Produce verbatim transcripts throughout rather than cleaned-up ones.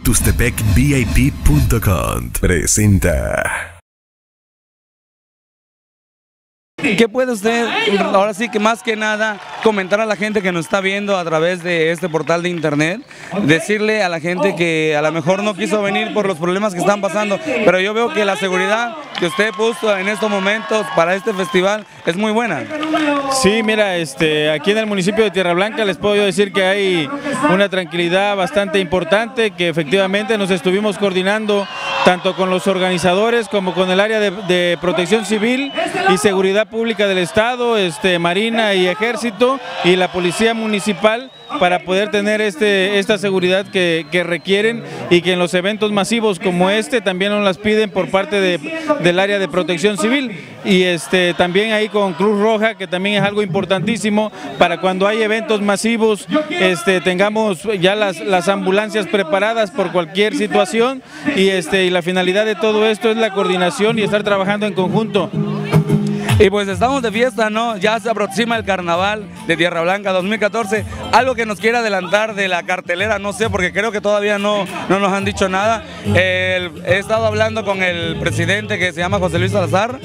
Tuxtepec V I P punto com presenta. ¿Qué puede usted, ahora sí que más que nada, comentar a la gente que nos está viendo a través de este portal de internet? Decirle a la gente que a lo mejor no quiso venir por los problemas que están pasando, pero yo veo que la seguridad que usted puso en estos momentos para este festival es muy buena. Sí, mira, este, aquí en el municipio de Tierra Blanca les puedo decir que hay una tranquilidad bastante importante, que efectivamente nos estuvimos coordinando tanto con los organizadores como con el área de, de protección civil y seguridad pública del estado, este, Marina y Ejército y la policía municipal, para poder tener este, esta seguridad que, que requieren, y que en los eventos masivos como este también nos las piden por parte de, del área de protección civil, y este, también ahí con Cruz Roja, que también es algo importantísimo para cuando hay eventos masivos, este, tengamos ya las, las ambulancias preparadas por cualquier situación, y, este, y la finalidad de todo esto es la coordinación y estar trabajando en conjunto. Y pues estamos de fiesta, ¿no? Ya se aproxima el carnaval de Tierra Blanca dos mil catorce. Algo que nos quiera adelantar de la cartelera, no sé, porque creo que todavía no, no nos han dicho nada. El, he estado hablando con el presidente, que se llama José Luis Salazar.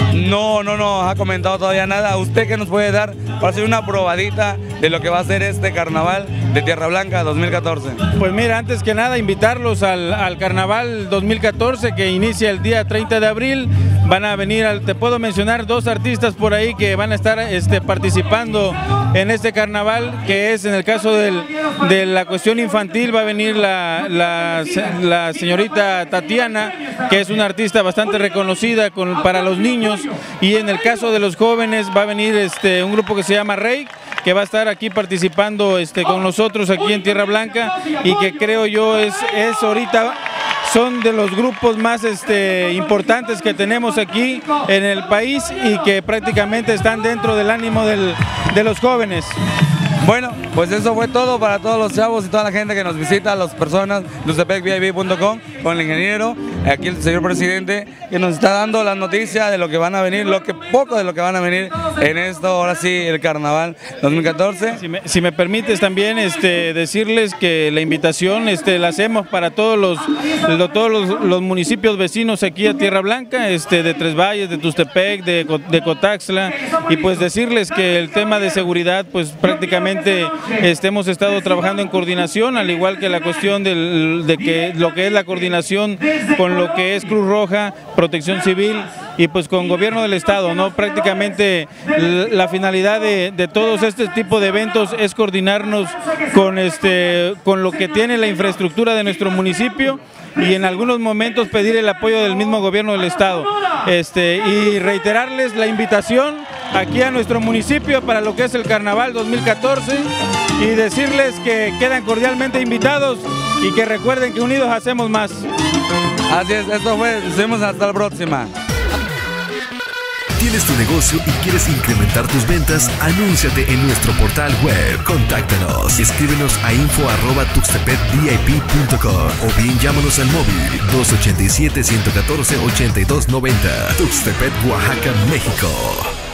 No, no nos ha comentado todavía nada. ¿Usted qué nos puede dar para hacer una probadita de lo que va a ser este carnaval de Tierra Blanca dos mil catorce? Pues mira, antes que nada invitarlos al, al carnaval dos mil catorce, que inicia el día treinta de abril. Van a venir, al, te puedo mencionar dos artistas por ahí que van a estar este, participando en este carnaval, que es en el caso del, de la cuestión infantil, va a venir la, la, la señorita Tatiana, que es una artista bastante reconocida con, para los niños, y en el caso de los jóvenes va a venir este, un grupo que se llama Rey, que va a estar aquí participando este, con nosotros aquí en Tierra Blanca, y que creo yo es, es ahorita son de los grupos más este, importantes que tenemos aquí en el país, y que prácticamente están dentro del ánimo del, de los jóvenes. Bueno, pues eso fue todo para todos los chavos y toda la gente que nos visita, las personas, Tuxtepec V I P punto com, con el ingeniero, aquí el señor presidente, que nos está dando las noticias de lo que van a venir, lo que poco de lo que van a venir en esto, ahora sí, el carnaval dos mil catorce. Si me, si me permites también este, decirles que la invitación este, la hacemos para todos los, lo, todos los, los municipios vecinos aquí a Tierra Blanca, este, de Tres Valles, de Tuxtepec, de, de Cotaxtla, y pues decirles que el tema de seguridad, pues prácticamente Este, hemos estado trabajando en coordinación, al igual que la cuestión del, de que lo que es la coordinación con lo que es Cruz Roja, Protección Civil, y pues con gobierno del estado, ¿no? Prácticamente la finalidad de, de todos este tipo de eventos es coordinarnos con, este, con lo que tiene la infraestructura de nuestro municipio, y en algunos momentos pedir el apoyo del mismo gobierno del estado, este, y reiterarles la invitación aquí a nuestro municipio para lo que es el carnaval dos mil catorce, y decirles que quedan cordialmente invitados y que recuerden que unidos hacemos más. Así es, esto fue, nos vemos hasta la próxima. ¿Tienes tu negocio y quieres incrementar tus ventas? Anúnciate en nuestro portal web. Contáctanos. Escríbenos a info arroba tuxtepec V I P punto com o bien llámanos al móvil dos ochenta y siete, ciento catorce, ochenta y dos noventa. Tuxtepec, Oaxaca, México.